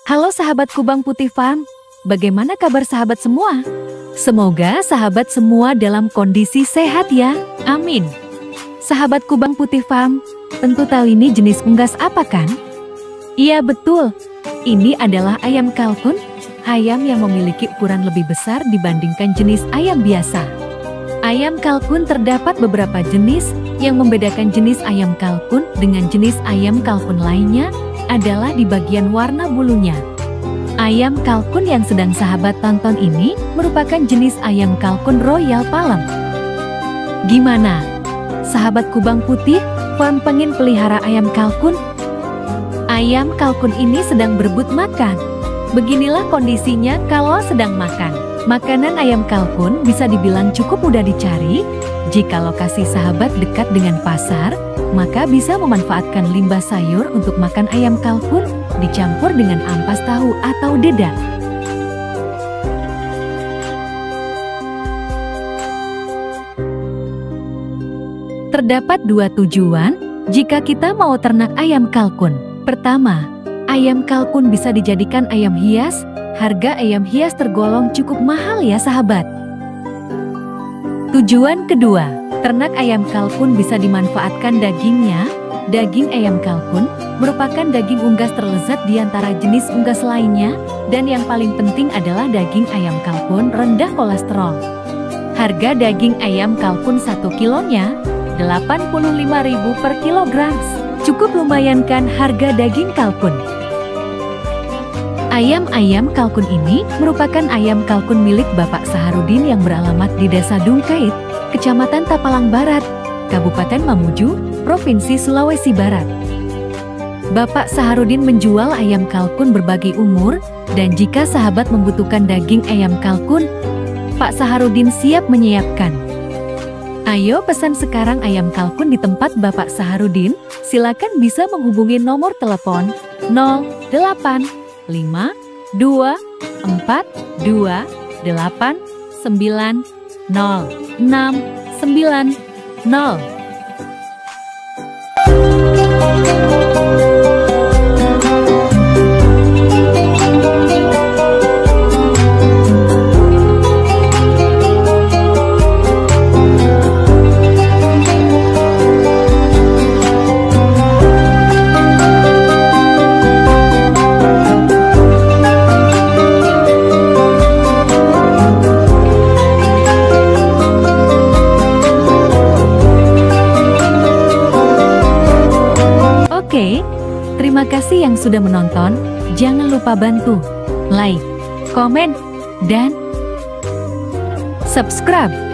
Halo sahabat Kubang Putih Farm, bagaimana kabar sahabat semua? Semoga sahabat semua dalam kondisi sehat ya, amin. Sahabat Kubang Putih Farm, tentu tahu ini jenis unggas apa kan? Iya betul, ini adalah ayam kalkun, ayam yang memiliki ukuran lebih besar dibandingkan jenis ayam biasa. Ayam kalkun terdapat beberapa jenis, yang membedakan jenis ayam kalkun dengan jenis ayam kalkun lainnya adalah di bagian warna bulunya. Ayam kalkun yang sedang sahabat tonton ini merupakan jenis ayam kalkun Royal Palem. Gimana? Sahabat Kubang Putih Farm pengen pelihara ayam kalkun? Ayam kalkun ini sedang berebut makan. Beginilah kondisinya kalau sedang makan. Makanan ayam kalkun bisa dibilang cukup mudah dicari. Jika lokasi sahabat dekat dengan pasar, maka bisa memanfaatkan limbah sayur untuk makan ayam kalkun dicampur dengan ampas tahu atau dedak. Terdapat dua tujuan jika kita mau ternak ayam kalkun. Pertama, ayam kalkun bisa dijadikan ayam hias. Harga ayam hias tergolong cukup mahal ya sahabat. Tujuan kedua, ternak ayam kalkun bisa dimanfaatkan dagingnya. Daging ayam kalkun merupakan daging unggas terlezat di antara jenis unggas lainnya, dan yang paling penting adalah daging ayam kalkun rendah kolesterol. Harga daging ayam kalkun 1 kilonya 85.000 per kilogram. Cukup lumayan kan harga daging kalkun? Ayam-ayam kalkun ini merupakan ayam kalkun milik Bapak Saharudin yang beralamat di Desa Dungkait, Kecamatan Tapalang Barat, Kabupaten Mamuju, Provinsi Sulawesi Barat. Bapak Saharudin menjual ayam kalkun berbagai umur, dan jika sahabat membutuhkan daging ayam kalkun, Pak Saharudin siap menyiapkan. Ayo pesan sekarang ayam kalkun di tempat Bapak Saharudin, silakan bisa menghubungi nomor telepon 08 5 2 4 2 8 9 0 6 9 0. Oke, terima kasih yang sudah menonton. Jangan lupa bantu like, komen, dan subscribe.